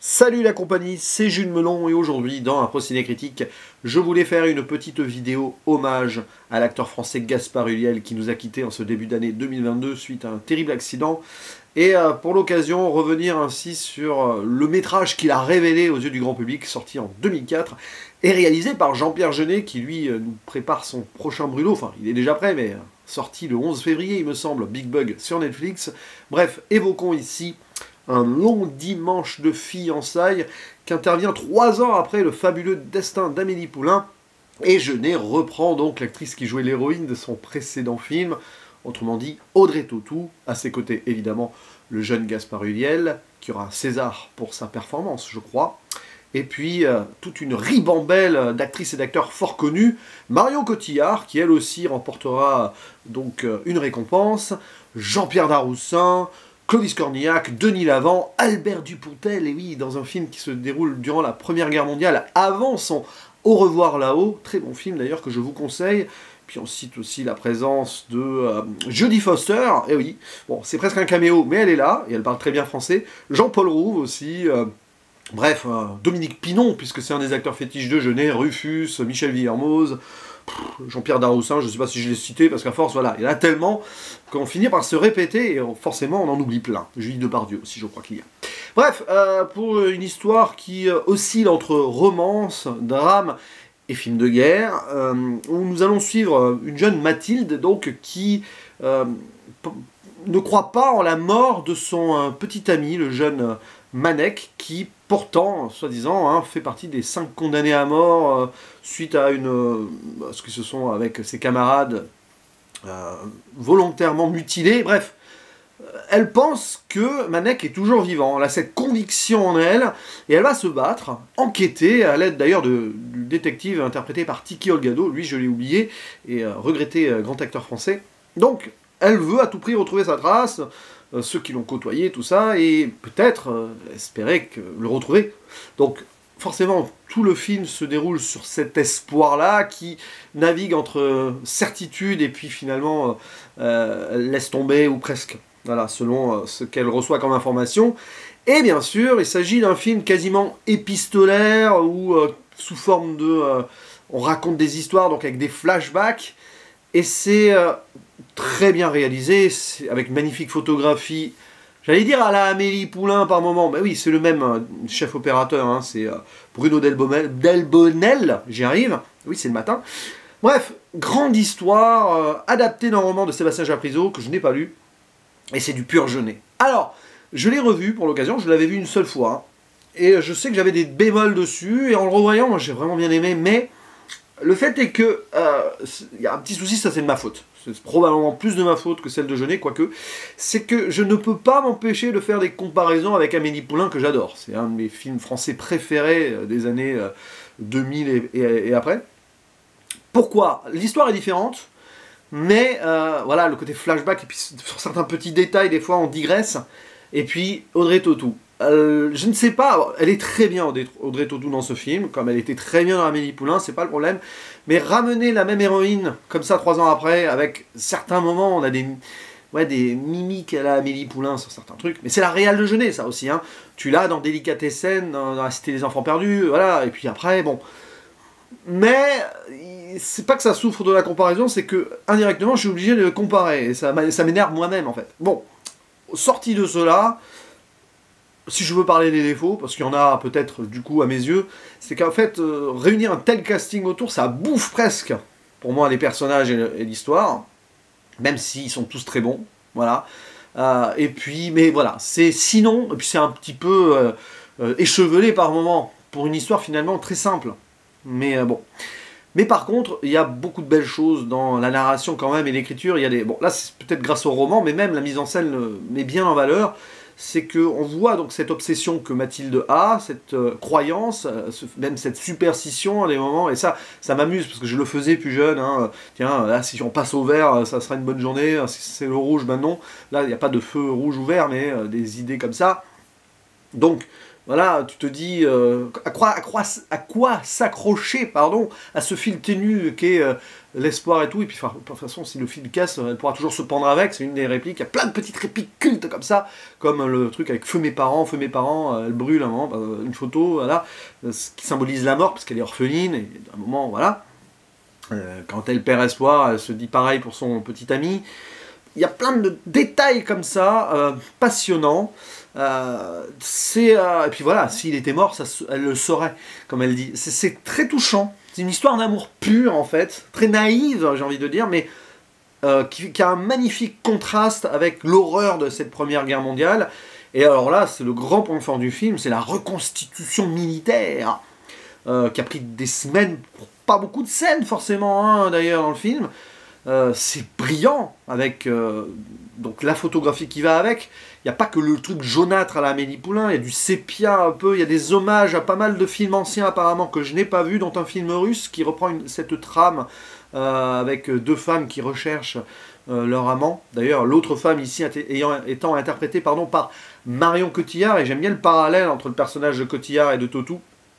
Salut la compagnie, c'est Jules Melon et aujourd'hui dans un Ciné Critique, je voulais faire une petite vidéo hommage à l'acteur français Gaspard Ulliel qui nous a quittés en ce début d'année 2022 suite à un terrible accident et pour l'occasion revenir ainsi sur le métrage qu'il a révélé aux yeux du grand public, sorti en 2004 et réalisé par Jean-Pierre Jeunet qui lui nous prépare son prochain brûlot, enfin il est déjà prêt mais sorti le 11 février il me semble, Big Bug sur Netflix. Bref, évoquons ici un long dimanche de fiançailles qui intervient 3 ans après le fabuleux destin d'Amélie Poulain. Et Jeunet reprend donc l'actrice qui jouait l'héroïne de son précédent film, autrement dit Audrey Tautou, à ses côtés évidemment le jeune Gaspard Ulliel, qui aura un César pour sa performance je crois, et puis toute une ribambelle d'actrices et d'acteurs fort connus, Marion Cotillard, qui elle aussi remportera donc une récompense, Jean-Pierre Daroussin, Clovis Cornillac, Denis Lavant, Albert Dupontel, et oui, dans un film qui se déroule durant la Première Guerre mondiale, avant son Au revoir là-haut, très bon film d'ailleurs que je vous conseille. Puis on cite aussi la présence de Jodie Foster, et oui, bon, c'est presque un caméo, mais elle est là, et elle parle très bien français. Jean-Paul Rouve aussi, bref, Dominique Pinon, puisque c'est un des acteurs fétiches de Jeunet, Rufus, Michel Villermoz, Jean-Pierre Daroussin, je ne sais pas si je l'ai cité, parce qu'à force, voilà, il y en a tellement qu'on finit par se répéter, et forcément on en oublie plein. Julie Depardieu aussi, je crois qu'il y a. Bref, pour une histoire qui oscille entre romance, drame et film de guerre, où nous allons suivre une jeune Mathilde, donc, qui ne croit pas en la mort de son petit ami, le jeune Manek, qui pourtant, soi-disant, fait partie des 5 condamnés à mort suite à ce qu'ils se sont avec ses camarades volontairement mutilés. Bref, elle pense que Manek est toujours vivant, elle a cette conviction en elle, et elle va se battre, enquêter, à l'aide d'ailleurs du détective interprété par Tiki Olgado, lui je l'ai oublié, et regretté grand acteur français. Donc, elle veut à tout prix retrouver sa trace, ceux qui l'ont côtoyé, tout ça, et peut-être espérer le retrouver. Donc, forcément, tout le film se déroule sur cet espoir-là, qui navigue entre certitude et puis finalement laisse tomber, ou presque, voilà, selon ce qu'elle reçoit comme information. Et bien sûr, il s'agit d'un film quasiment épistolaire, où sous forme de... on raconte des histoires, donc avec des flashbacks, et c'est très bien réalisé, avec une magnifique photographie. J'allais dire à la Amélie Poulain par moment, mais oui, c'est le même chef opérateur, hein, c'est Bruno Delbonnel, j'y arrive, oui, c'est le matin. Bref, grande histoire, adaptée d'un roman de Sébastien Japrisot, que je n'ai pas lu, et c'est du pur Jeunet. Alors, je l'ai revu pour l'occasion, je l'avais vu une seule fois, hein, et je sais que j'avais des bémols dessus, et en le revoyant, moi j'ai vraiment bien aimé, mais le fait est que, il y a un petit souci, ça c'est de ma faute. C'est probablement plus de ma faute que celle de Jeunet, quoique. C'est que je ne peux pas m'empêcher de faire des comparaisons avec Amélie Poulain, que j'adore. C'est un de mes films français préférés des années 2000 et après. Pourquoi? L'histoire est différente, mais voilà, le côté flashback, et puis sur certains petits détails, des fois on digresse. Et puis Audrey Tautou. Je ne sais pas, elle est très bien Audrey Tautou dans ce film, comme elle était très bien dans Amélie Poulain, c'est pas le problème, mais ramener la même héroïne, comme ça 3 ans après, avec certains moments, on a des mimiques à la Amélie Poulain sur certains trucs, mais c'est la réale de Jeunet ça aussi, hein. Tu l'as dans Délicatessen, dans La Cité des Enfants Perdus, voilà, et puis après, bon. Mais c'est pas que ça souffre de la comparaison, c'est que indirectement je suis obligé de le comparer, et ça m'énerve moi-même en fait. Bon, sorti de cela, si je veux parler des défauts, parce qu'il y en a peut-être du coup à mes yeux, c'est qu'en fait, réunir un tel casting autour, ça bouffe presque, pour moi, les personnages et l'histoire, même s'ils sont tous très bons, voilà. Et puis, mais voilà, c'est sinon, et puis c'est un petit peu échevelé par moments, pour une histoire finalement très simple, mais bon. Mais par contre, il y a beaucoup de belles choses dans la narration quand même, et l'écriture, il y a des... Bon, là c'est peut-être grâce au roman, mais même la mise en scène le met bien en valeur, c'est qu'on voit donc cette obsession que Mathilde a, cette croyance, même cette superstition à des moments, et ça m'amuse, parce que je le faisais plus jeune, hein. Tiens, là si on passe au vert, ça sera une bonne journée, si c'est le rouge, ben non, là il n'y a pas de feu rouge ou vert, mais des idées comme ça. Donc, Voilà, tu te dis à quoi s'accrocher, pardon, à ce fil ténu qu'est l'espoir et tout. Et puis, de toute façon, si le fil casse, elle pourra toujours se pendre avec. C'est une des répliques. Il y a plein de petites répliques cultes comme ça, comme le truc avec feu mes parents, elle brûle un moment, une photo, voilà, ce qui symbolise la mort parce qu'elle est orpheline. Et à un moment, voilà, quand elle perd espoir, elle se dit pareil pour son petit ami. Il y a plein de détails comme ça, passionnants. Et puis voilà, s'il était mort, elle le saurait, comme elle dit. C'est très touchant. C'est une histoire d'amour pur, en fait. Très naïve, j'ai envie de dire, mais qui a un magnifique contraste avec l'horreur de cette Première Guerre mondiale. Et alors là, c'est le grand point fort du film, c'est la reconstitution militaire, qui a pris des semaines, pas beaucoup de scènes forcément, hein, d'ailleurs, dans le film. C'est brillant, avec donc la photographie qui va avec. Il n'y a pas que le truc jaunâtre à la Amélie Poulain, il y a du sépia un peu, il y a des hommages à pas mal de films anciens apparemment que je n'ai pas vu, dont un film russe qui reprend cette trame avec deux femmes qui recherchent leur amant. D'ailleurs, l'autre femme ici étant interprétée par Marion Cotillard, et j'aime bien le parallèle entre le personnage de Cotillard et de Tautou.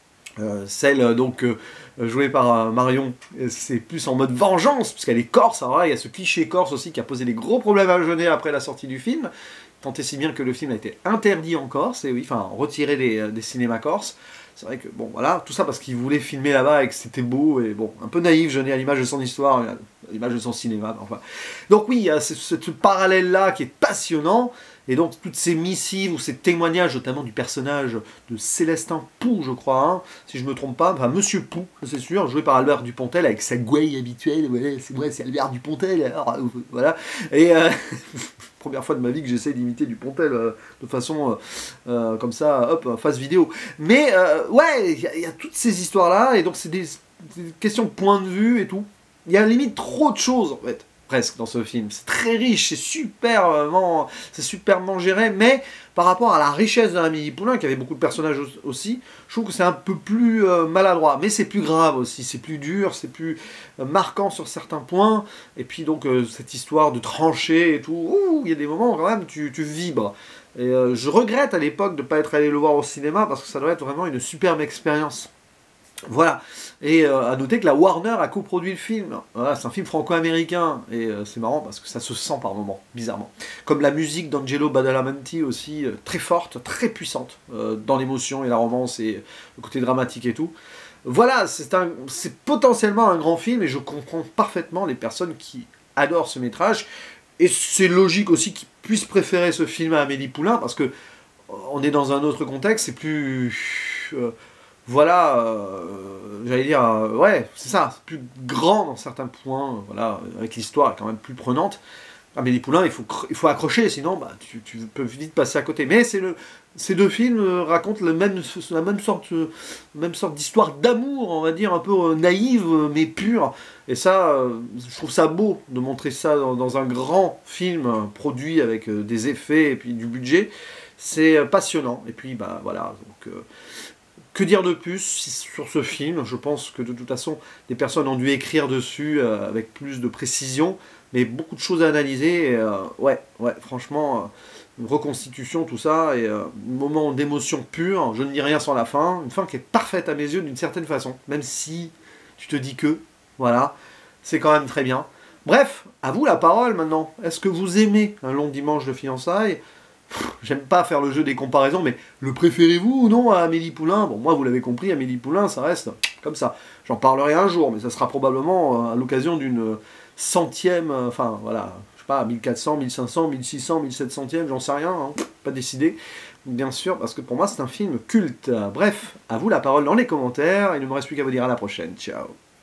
Celle donc jouée par Marion, c'est plus en mode vengeance, puisqu'elle est corse. Alors là, il y a ce cliché corse aussi qui a posé des gros problèmes à Jeunet après la sortie du film, tant et si bien que le film a été interdit en Corse, et oui, enfin retiré des cinémas corses. C'est vrai que, bon, voilà, tout ça parce qu'il voulait filmer là-bas et que c'était beau, et bon, un peu naïf, Jeunet, à l'image de son histoire, à l'image de son cinéma, enfin. Donc oui, il y a ce parallèle-là qui est passionnant. Et donc, toutes ces missives ou ces témoignages, notamment du personnage de Célestin Pou, je crois, hein, si je ne me trompe pas, enfin Monsieur Pou, c'est sûr, joué par Albert Dupontel avec sa gouaille habituelle, ouais, c'est Albert Dupontel, alors, voilà. Et première fois de ma vie que j'essaie d'imiter Dupontel de façon comme ça, hop, face vidéo. Mais ouais, il y a toutes ces histoires-là, et donc c'est des questions de point de vue et tout. Il y a limite trop de choses, en fait. Presque dans ce film. C'est très riche, c'est superbement géré, mais par rapport à la richesse de Amélie Poulain, qui avait beaucoup de personnages aussi, je trouve que c'est un peu plus maladroit, mais c'est plus grave aussi, c'est plus dur, c'est plus marquant sur certains points, et puis donc cette histoire de tranchées et tout, il y a des moments où quand même tu vibres. Et je regrette à l'époque de ne pas être allé le voir au cinéma, parce que ça doit être vraiment une superbe expérience. Voilà, et à noter que la Warner a coproduit le film. Voilà, c'est un film franco-américain, et c'est marrant parce que ça se sent par moments, bizarrement. Comme la musique d'Angelo Badalamenti aussi, très forte, très puissante, dans l'émotion et la romance et le côté dramatique et tout. Voilà, c'est potentiellement un grand film, et je comprends parfaitement les personnes qui adorent ce métrage, et c'est logique aussi qu'ils puissent préférer ce film à Amélie Poulain, parce que on est dans un autre contexte, c'est plus... voilà, j'allais dire, ouais, c'est ça, c'est plus grand dans certains points, voilà, avec l'histoire est quand même plus prenante. Amélie Poulain, il faut accrocher, sinon bah, tu peux vite passer à côté. Mais ces deux films racontent la même sorte d'histoire d'amour, on va dire, un peu naïve, mais pure. Et ça, je trouve ça beau de montrer ça dans un grand film produit avec des effets et puis du budget. C'est passionnant. Et puis, bah voilà, donc... que dire de plus sur ce film? Je pense que de toute façon, des personnes ont dû écrire dessus avec plus de précision, mais beaucoup de choses à analyser. Et, ouais, franchement, une reconstitution, tout ça, et un moment d'émotion pure. Je ne dis rien sans la fin. Une fin qui est parfaite à mes yeux d'une certaine façon, même si tu te dis que, voilà, c'est quand même très bien. Bref, à vous la parole maintenant. Est-ce que vous aimez Un long dimanche de fiançailles? J'aime pas faire le jeu des comparaisons, mais le préférez-vous ou non à Amélie Poulain? Bon, moi, vous l'avez compris, Amélie Poulain, ça reste comme ça. J'en parlerai un jour, mais ça sera probablement à l'occasion d'une centième, enfin, voilà, je sais pas, 1400, 1500, 1600, 1700e, j'en sais rien, hein, pas décidé, bien sûr, parce que pour moi, c'est un film culte. Bref, à vous la parole dans les commentaires, il ne me reste plus qu'à vous dire à la prochaine. Ciao.